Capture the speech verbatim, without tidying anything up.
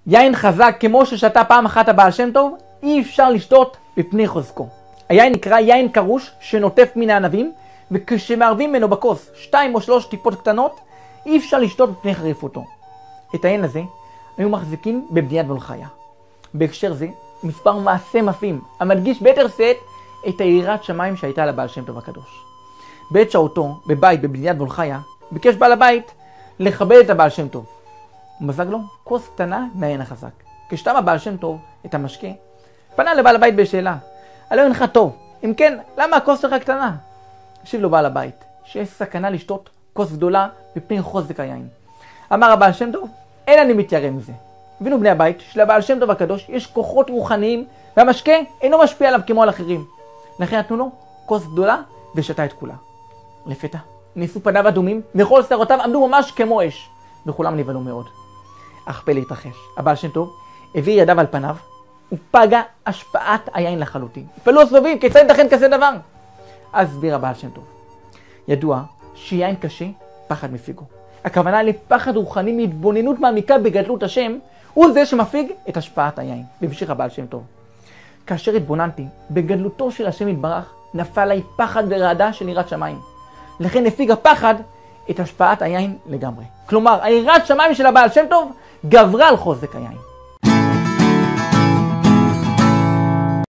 יין חזק כמו ששתה פעם אחת הבעל שם טוב, אי אפשר לשתות בפני חוזקו. היין נקרא יין קרוש שנוטף מן הענבים, וכשמערבים ממנו בכוס שתיים או שלוש טיפות קטנות, אי אפשר לשתות בפני חריפותו. את היין הזה היו מחזיקים בבניית וולחיה. בהקשר זה, מספר מעשה מפים המדגיש ביתר שאת את היראת שמיים שהייתה לבעל שם טוב הקדוש. בעת שעותו, בבית בבניית וולחיה, ביקש בעל הבית לכבד את הבעל שם טוב. הוא מזג לו כוס קטנה מהיין החזק. כשתם הבעל שם טוב את המשקה, פנה לבעל הבית בשאלה, הלא אינך טוב, אם כן, למה הכוס שלך קטנה? השיב לו בעל הבית, שיש סכנה לשתות כוס גדולה בפני חוזק היין. אמר הבעל שם טוב, אין אני מתיירא מזה. הבינו בני הבית שלבעל שם טוב הקדוש יש כוחות רוחניים, והמשקה אינו משפיע עליו כמו על אחרים. לכן נתנו לו כוס גדולה ושתה את כולה. לפתע ניסו פניו אדומים, וכל שערותיו עמדו ממש כמו אש, וכולם נבהלו מאוד. אך פלא התרחש, הבעל שם טוב העביר ידיו על פניו, ופגה השפעת היין לחלוטין. התפלאו הסובבים, כיצד ייתכן כזה דבר? אז הסביר הבעל שם טוב, ידוע שיין קשה פחד מפיגו. הכוונה לפחד רוחני מהתבוננות מעמיקה בגדלות השם, הוא זה שמפיג את השפעת היין. והמשיך הבעל שם טוב, כאשר התבוננתי בגדלותו של השם יתברך, נפל לי פחד ורעדה של יראת שמיים. לכן הפיג הפחד את השפעת היין לגמרי. כלומר, היראת שמיים של הבעל שם טוב גברה על חוזק היין.